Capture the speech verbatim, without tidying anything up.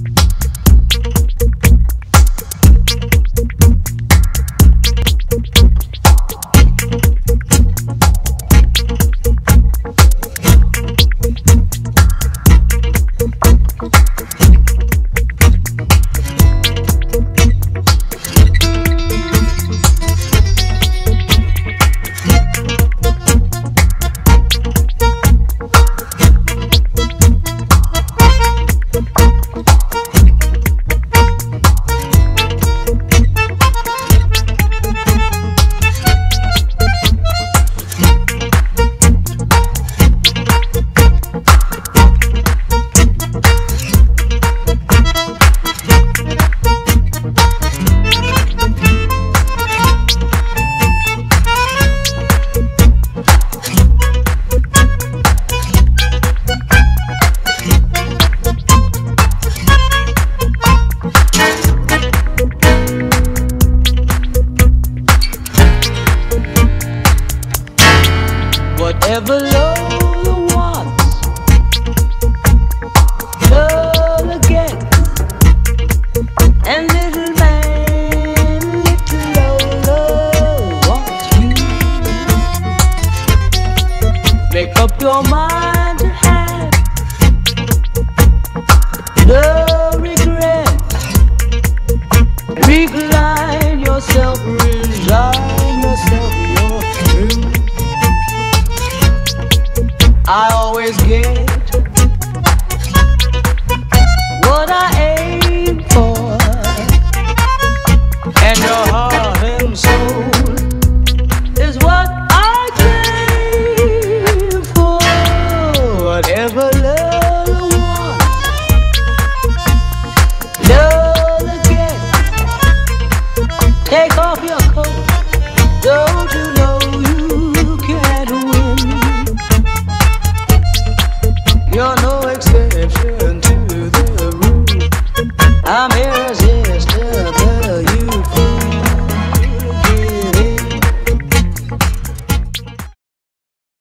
Whatever love wants, love gets. And little man, little love wants you. Make up your mind to have no regret. Recline yourself, resign yourself, you're through. I always get what I aim for, and your heart and soul is what I crave for. Whatever love wants, love gets. Take off your coat, don't you know you can't win? You're no